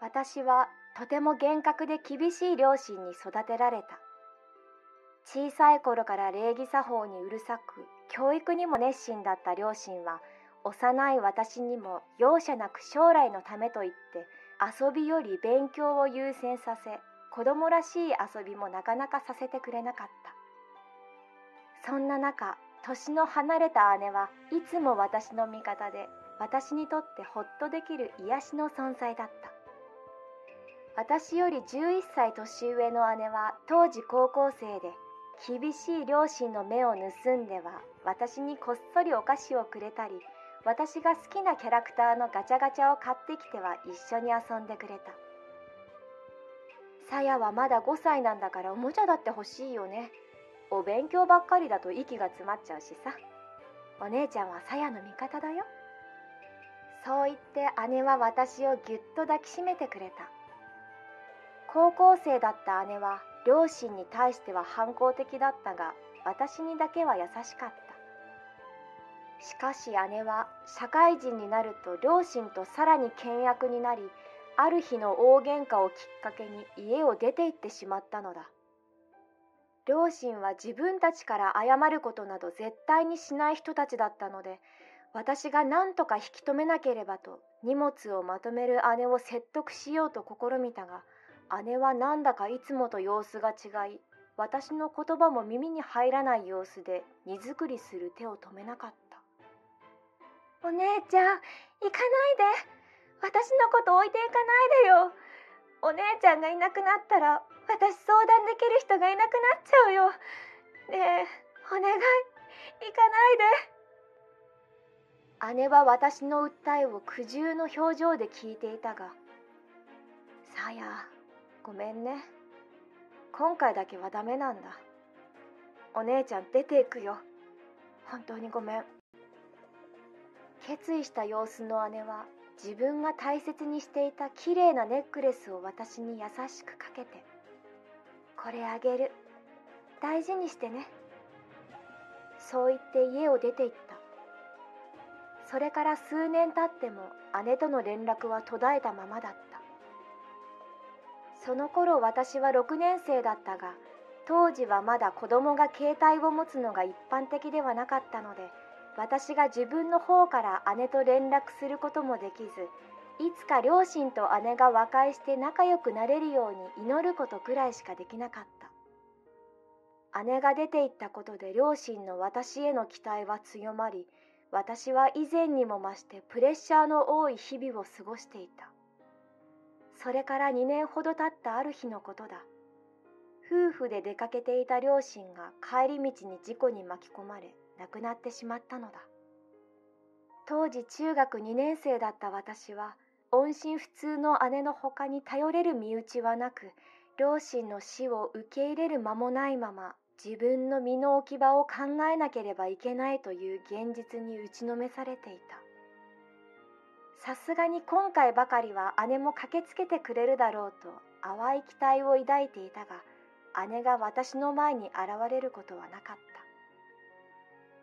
私はとても厳格で厳しい両親に育てられた。小さい頃から礼儀作法にうるさく、教育にも熱心だった両親は、幼い私にも容赦なく将来のためと言って遊びより勉強を優先させ、子供らしい遊びもなかなかさせてくれなかった。そんな中、年の離れた姉はいつも私の味方で、私にとってほっとできる癒しの存在だった。私より11歳年上の姉は当時高校生で、厳しい両親の目を盗んでは私にこっそりお菓子をくれたり、私が好きなキャラクターのガチャガチャを買ってきては一緒に遊んでくれた。さやはまだ5歳なんだからおもちゃだって欲しいよね。お勉強ばっかりだと息が詰まっちゃうしさ。お姉ちゃんはさやの味方だよ。そう言って姉は私をぎゅっと抱きしめてくれた。高校生だった姉は両親に対しては反抗的だったが、私にだけは優しかった。しかし姉は社会人になると両親とさらに険悪になり、ある日の大喧嘩をきっかけに家を出て行ってしまったのだ。両親は自分たちから謝ることなど絶対にしない人たちだったので、私が何とか引き止めなければと荷物をまとめる姉を説得しようと試みたが、姉はなんだかいつもと様子が違い、私の言葉も耳に入らない様子で荷造りする手を止めなかった。お姉ちゃん、行かないで。私のこと置いていかないでよ。お姉ちゃんがいなくなったら、私相談できる人がいなくなっちゃうよ。ねえ、お願い、行かないで。姉は私の訴えを苦渋の表情で聞いていたが、さや、ごめんね。今回だけはダメなんだ。お姉ちゃん出ていくよ。本当にごめん。決意した様子の姉は、自分が大切にしていたきれいなネックレスを私に優しくかけて、これあげる。大事にしてね。そう言って家を出て行った。それから数年経っても姉との連絡は途絶えたままだった。その頃私は6年生だったが、当時はまだ子供が携帯を持つのが一般的ではなかったので、私が自分の方から姉と連絡することもできず、いつか両親と姉が和解して仲良くなれるように祈ることくらいしかできなかった。姉が出て行ったことで両親の私への期待は強まり、私は以前にも増してプレッシャーの多い日々を過ごしていた。それから2年ほど経ったある日のことだ。夫婦で出かけていた両親が帰り道に事故に巻き込まれ、亡くなってしまったのだ。当時中学2年生だった私は、音信不通の姉のほかに頼れる身内はなく、両親の死を受け入れる間もないまま、自分の身の置き場を考えなければいけないという現実に打ちのめされていた。さすがに今回ばかりは姉も駆けつけてくれるだろうと淡い期待を抱いていたが、姉が私の前に現れることはなかった。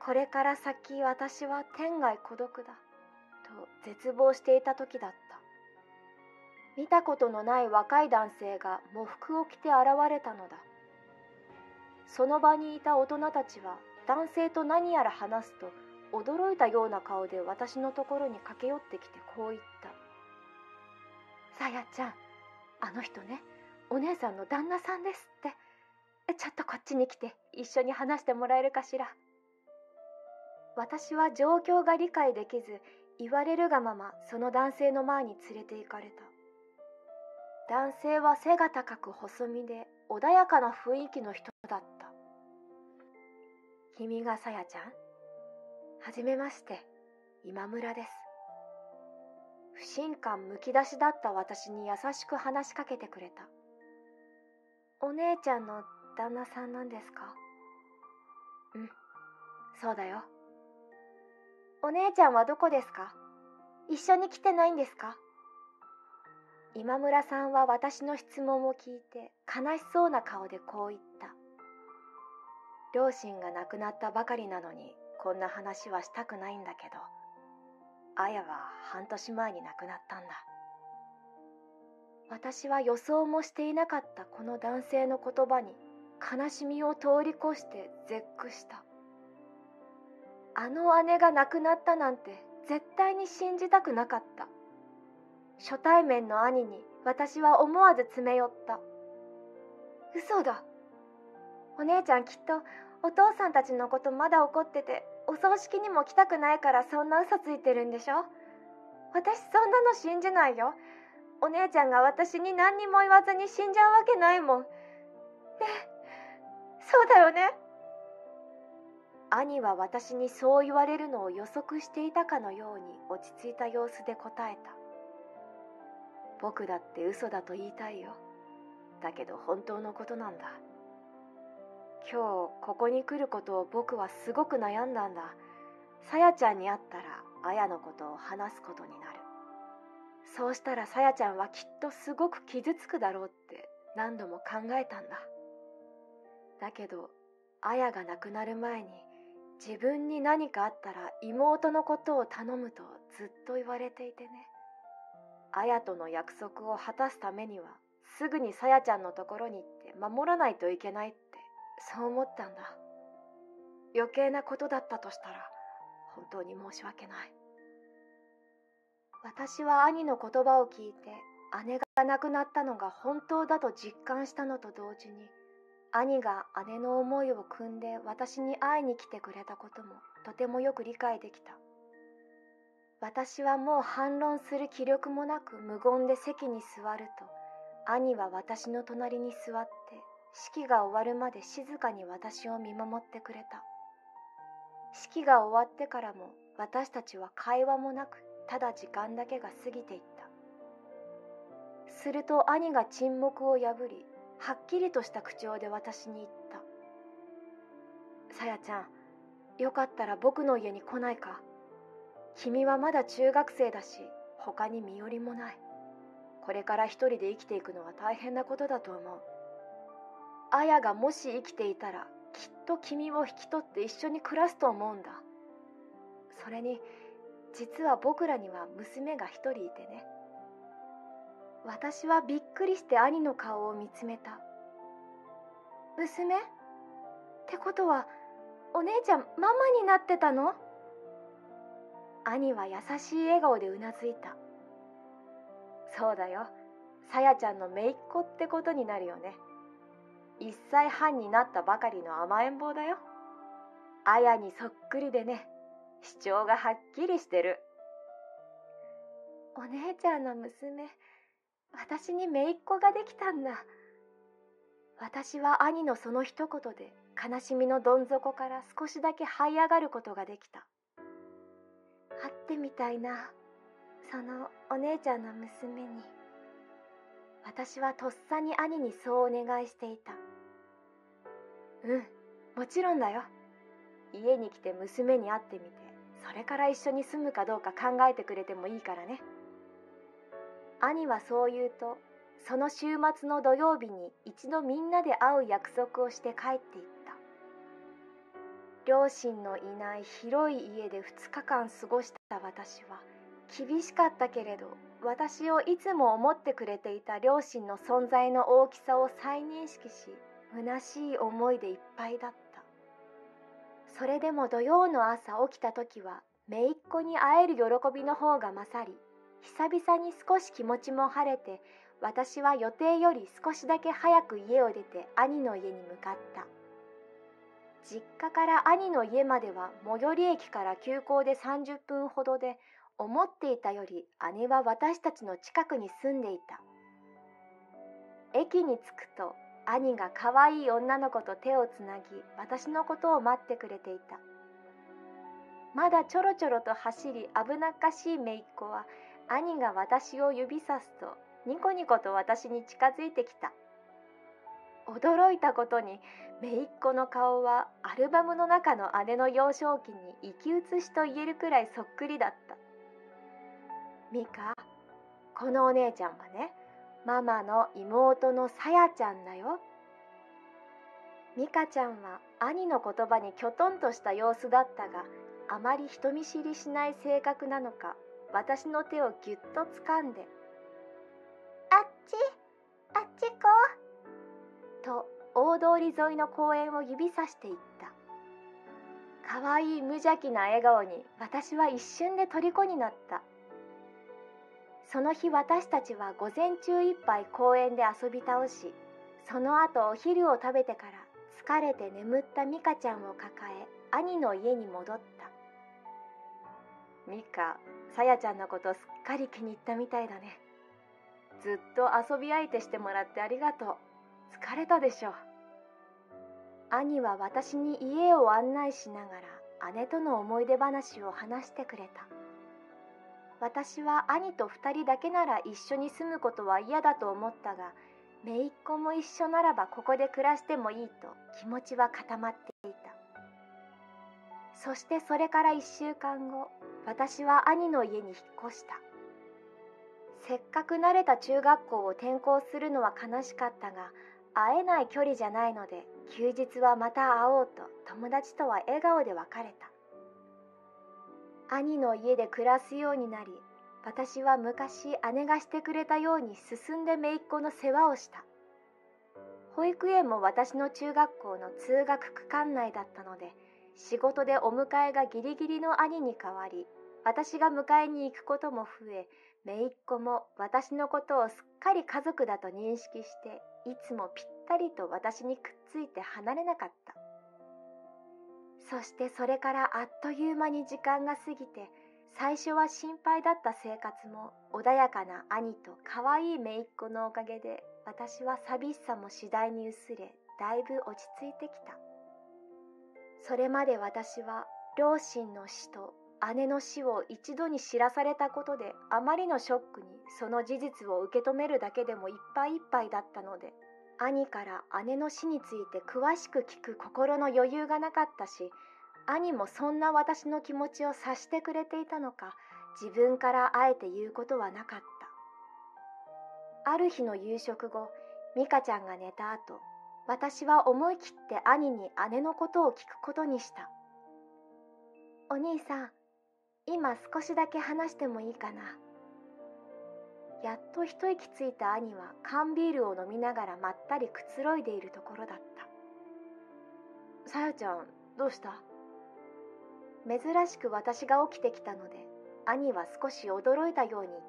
これから先私は天涯孤独だと絶望していた時だった。見たことのない若い男性が喪服を着て現れたのだ。その場にいた大人たちは男性と何やら話すと、驚いたような顔で私のところに駆け寄ってきてこう言った。さやちゃん、あの人ね、お姉さんの旦那さんですって。ちょっとこっちに来て一緒に話してもらえるかしら。私は状況が理解できず、言われるがままその男性の前に連れて行かれた。男性は背が高く細身で穏やかな雰囲気の人だった。君がさやちゃん？はじめまして、今村です。不信感むき出しだった私に優しく話しかけてくれた。お姉ちゃんの旦那さんなんですか？うん、そうだよ。お姉ちゃんはどこですか？一緒に来てないんですか？今村さんは私の質問を聞いて悲しそうな顔でこう言った。両親が亡くなったばかりなのにこんな話はしたくないんだけど、あやは半年前に亡くなったんだ。 私は予想もしていなかったこの男性の言葉に悲しみを通り越して絶句した。あの姉が亡くなったなんて絶対に信じたくなかった。初対面の兄に私は思わず詰め寄った。嘘だ。お姉ちゃんきっとお父さんたちのことまだ怒ってて、お葬式にも来たくないからそんな嘘ついてるんでしょ。私そんなの信じないよ。お姉ちゃんが私に何にも言わずに死んじゃうわけないもん。ねえ、そうだよね。兄は私にそう言われるのを予測していたかのように落ち着いた様子で答えた。僕だって嘘だと言いたいよ。だけど本当のことなんだ。今日ここに来ることを僕はすごく悩んだんだ。さやちゃんに会ったらあやのことを話すことになる。そうしたらさやちゃんはきっとすごく傷つくだろうって何度も考えたんだ。だけどあやが亡くなる前に自分に何かあったら妹のことを頼むとずっと言われていてね。あやとの約束を果たすためにはすぐにさやちゃんのところに行って守らないといけないってそう思ったんだ。余計なことだったとしたら本当に申し訳ない。私は兄の言葉を聞いて姉が亡くなったのが本当だと実感したのと同時に、兄が姉の思いを汲んで私に会いに来てくれたこともとてもよく理解できた。私はもう反論する気力もなく無言で席に座ると、兄は私の隣に座って式が終わるまで静かに私を見守ってくれた。式が終わってからも私たちは会話もなく、ただ時間だけが過ぎていった。すると兄が沈黙を破り、はっきりとした口調で私に言った。さやちゃん、よかったら僕の家に来ないか。君はまだ中学生だし、他に身寄りもない。これから一人で生きていくのは大変なことだと思う。あやがもし生きていたら、きっと君を引き取って一緒に暮らすと思うんだ。それに、実は僕らには娘が一人いてね。私はびっくりして兄の顔を見つめた。娘？ってことは、お姉ちゃんママになってたの？兄は優しい笑顔でうなずいた。そうだよ。さやちゃんの姪っ子ってことになるよね。1歳半になったばかりの甘えん坊だよ。あやにそっくりでね、主張がはっきりしてる。お姉ちゃんの娘、私に姪っ子ができたんだ。私は兄のその一言で悲しみのどん底から少しだけ這い上がることができた。会ってみたいな、そのお姉ちゃんの娘に。私はとっさに兄にそうお願いしていた。もちろんだよ。家に来て娘に会ってみて、それから一緒に住むかどうか考えてくれてもいいからね。兄はそう言うと、その週末の土曜日に一度みんなで会う約束をして帰っていった。両親のいない広い家で2日間過ごした私は、厳しかったけれど、私をいつも思ってくれていた両親の存在の大きさを再認識し、虚しい思いでいっぱいだった。それでも土曜の朝起きた時は、姪っ子に会える喜びの方が勝り、久々に少し気持ちも晴れて、私は予定より少しだけ早く家を出て兄の家に向かった。実家から兄の家までは最寄り駅から急行で30分ほどで、思っていたより姉は私たちの近くに住んでいた。駅に着くと兄が可愛い女の子と手をつなぎ、私のことを待ってくれていた。まだちょろちょろと走り危なっかしい姪っ子は、兄が私を指さすとニコニコと私に近づいてきた。驚いたことに姪っ子の顔はアルバムの中の姉の幼少期に生き写しと言えるくらいそっくりだった。ミカ、このお姉ちゃんはね、ママの妹のさやちゃんだよ。ミカちゃんは兄の言葉にきょとんとした様子だったが、あまり人見知りしない性格なのか、私の手をぎゅっと掴んで、あっち大通り沿いの公園を指さしていった。かわいい無邪気な笑顔に私は一瞬で虜になった。その日私たちは午前中いっぱい公園で遊び倒し、その後お昼を食べてから疲れて眠ったミカちゃんを抱え兄の家に戻った。ミカ、さやちゃんのことすっかり気に入ったみたいだね。ずっと遊び相手してもらってありがとう。疲れたでしょ。兄は私に家を案内しながら姉との思い出話を話してくれた。私は兄と2人だけなら一緒に住むことは嫌だと思ったが、姪っ子も一緒ならばここで暮らしてもいいと気持ちは固まっていた。そしてそれから1週間後、私は兄の家に引っ越した。せっかく慣れた中学校を転校するのは悲しかったが、会えない距離じゃないので、休日はまた会おうと友達とは笑顔で別れた。兄の家で暮らすようになり、私は昔姉がしてくれたように進んで姪っ子の世話をした。保育園も私の中学校の通学区間内だったので、仕事でお迎えがギリギリの兄に代わり、私が迎えに行くことも増え、姪っ子も私のことをすっかり家族だと認識して、いつもぴったりと私にくっついて離れなかった。そしてそれからあっという間に時間が過ぎて、最初は心配だった生活も穏やかな兄と可愛い姪っ子のおかげで、私は寂しさも次第に薄れ、だいぶ落ち着いてきた。それまで私は両親の死と姉の死を一度に知らされたことで、あまりのショックにその事実を受け止めるだけでもいっぱいいっぱいだったので、兄から姉の死について詳しく聞く心の余裕がなかったし、兄もそんな私の気持ちを察してくれていたのか、自分からあえて言うことはなかった。ある日の夕食後、ミカちゃんが寝た後、私は思い切って兄に姉のことを聞くことにした。お兄さん、今少しだけ話してもいいかな。やっと一息ついた兄は缶ビールを飲みながらまったりくつろいでいるところだった。さやちゃん、どうした？珍しく私が起きてきたので、兄は少し驚いたように言った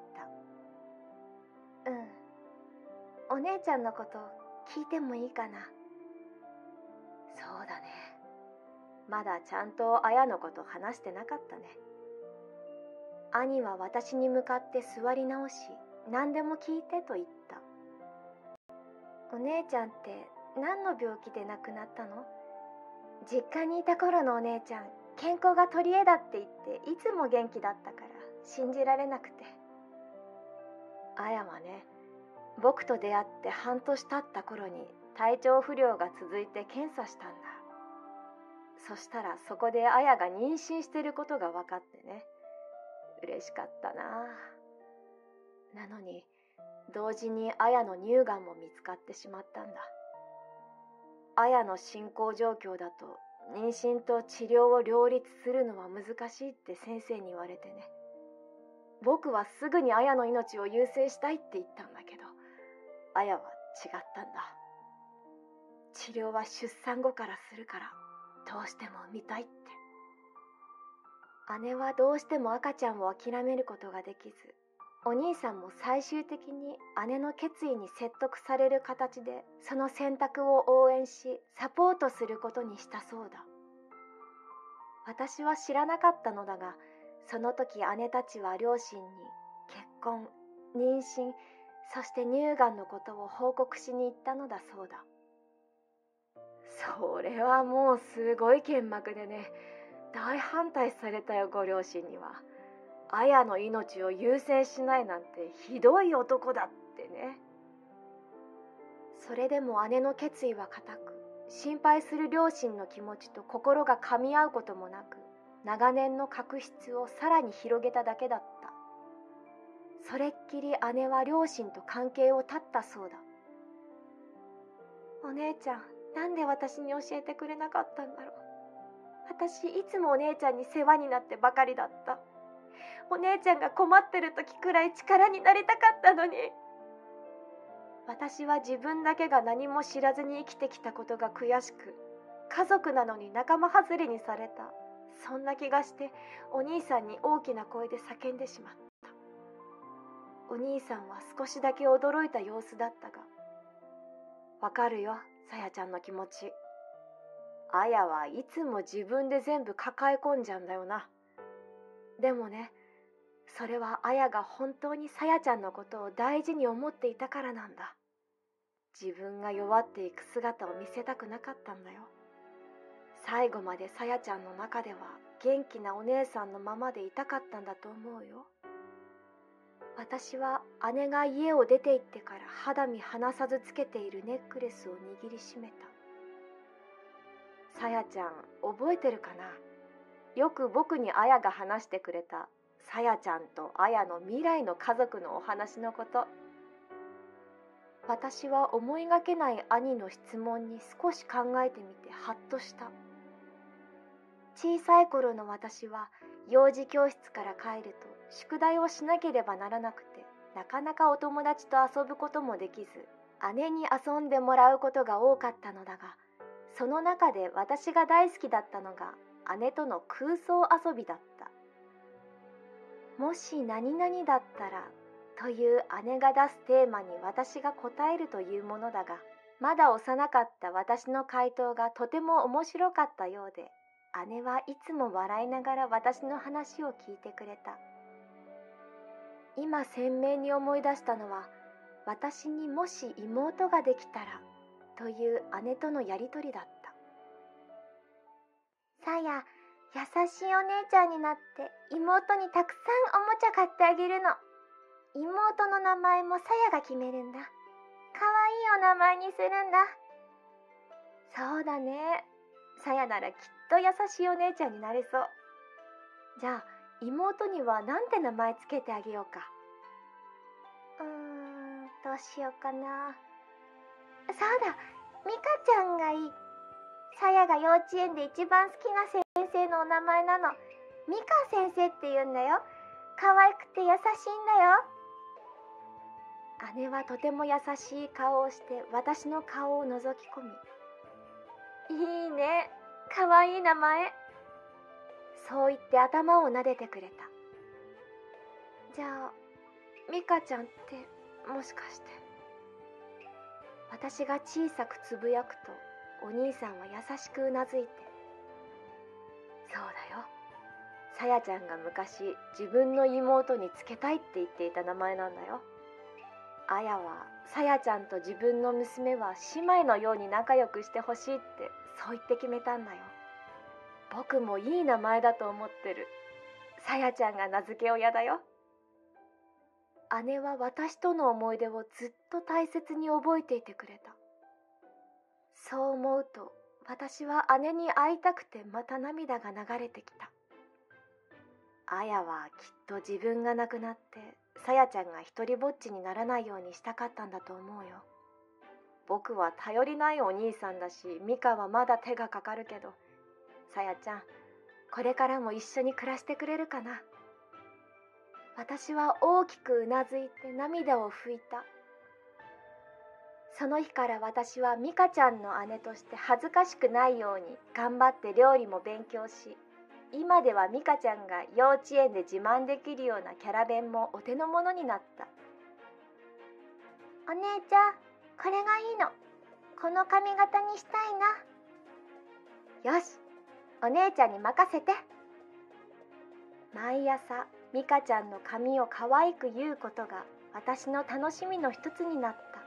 。お姉ちゃんのこと聞いてもいいかな。そうだね。まだちゃんと綾のこと話してなかったね。兄は私に向かって座り直し、何でも聞いてと言った。お姉ちゃんって何の病気で亡くなったの？実家にいた頃のお姉ちゃん、健康が取り柄だって言っていつも元気だったから信じられなくて。綾はね、僕と出会って半年経った頃に体調不良が続いて検査したんだ。そしたらそこで綾が妊娠してることが分かってね、嬉しかったな。なのに同時に綾の乳がんも見つかってしまったんだ。綾の進行状況だと妊娠と治療を両立するのは難しいって先生に言われてね。僕はすぐに綾の命を優先したいって言ったんだけど、綾は違ったんだ。治療は出産後からするからどうしても産みたいって。姉はどうしても赤ちゃんを諦めることができず、お兄さんも最終的に姉の決意に説得される形でその選択を応援しサポートすることにしたそうだ。私は知らなかったのだが、その時姉たちは両親に結婚、妊娠、そして乳がんのことを報告しに行ったのだそうだ。それはもうすごい剣幕でね、大反対されたよ、ご両親には。綾の命を優先しないなんてひどい男だってね。それでも姉の決意は固く、心配する両親の気持ちと心が噛み合うこともなく、長年の確執をさらに広げただけだった。それっきり姉は両親と関係を絶ったそうだ。お姉ちゃん、なんで私に教えてくれなかったんだろう。私いつもお姉ちゃんに世話になってばかりだった。お姉ちゃんが困ってる時くらい力になりたかったのに。 私は自分だけが何も知らずに生きてきたことが悔しく、家族なのに仲間外れにされた、そんな気がして、お兄さんに大きな声で叫んでしまった。お兄さんは少しだけ驚いた様子だったが、わかるよ、さやちゃんの気持ち。あやはいつも自分で全部抱え込んじゃうんだよな。でもね、それはあやが本当にさやちゃんのことを大事に思っていたからなんだ。自分が弱っていく姿を見せたくなかったんだよ。最後までさやちゃんの中では元気なお姉さんのままでいたかったんだと思うよ。私は姉が家を出て行ってから肌身離さずつけているネックレスを握りしめた。さやちゃん、覚えてるかな？よく僕にあやが話してくれたさやちゃんとあやの未来の家族のお話のこと。私は思いがけない兄の質問に少し考えてみてハッとした。小さい頃の私は幼児教室から帰ると宿題をしなければならなくて、なかなかお友達と遊ぶこともできず、姉に遊んでもらうことが多かったのだが、その中で私が大好きだったのが姉との空想遊びだった。もし何々だったらという姉が出すテーマに私が答えるというものだが、まだ幼かった私の回答がとても面白かったようで、姉はいつも笑いながら私の話を聞いてくれた。今鮮明に思い出したのは、私にもし妹ができたらという姉とのやりとりだった。さや、優しいお姉ちゃんになって妹にたくさんおもちゃ買ってあげるの。妹の名前もさやが決めるんだ。かわいいお名前にするんだ。そうだね。さやならきっと優しいお姉ちゃんになれそう。じゃあ妹にはなんて名前つけてあげようか。どうしようかな。そうだ、ミカちゃんがいい。さやが幼稚園で一番好きな先生のお名前なの。ミカ先生って言うんだよ。可愛くて優しいんだよ。姉はとても優しい顔をして私の顔を覗き込み、いいね、かわいい名前。そう言って頭を撫でてくれた。じゃあミカちゃんってもしかして。私が小さくつぶやくとお兄さんは優しくうなずいて、そうだよ、さやちゃんが昔自分の妹につけたいって言っていた名前なんだよ。あやはさやちゃんと自分の娘は姉妹のように仲良くしてほしいってそう言って決めたんだよ。僕もいい名前だと思ってる。さやちゃんが名付け親だよ。姉は私との思い出をずっと大切に覚えていてくれた。そう思うと私は姉に会いたくてまた涙が流れてきた。あやはきっと自分が亡くなってさやちゃんが一りぼっちにならないようにしたかったんだと思うよ。僕は頼りないお兄さんだし、ミカはまだ手がかかるけど、さやちゃん、これからも一緒に暮らしてくれるかな。私は大きくうなずいて涙を拭いた。その日から私はミカちゃんの姉として恥ずかしくないように頑張って料理も勉強し、今ではミカちゃんが幼稚園で自慢できるようなキャラ弁もお手の物になった。お姉ちゃん、これがいいの。この髪型にしたいな。よし、お姉ちゃんに任せて。毎朝ミカちゃんの髪を可愛く結うことが私の楽しみの一つになった。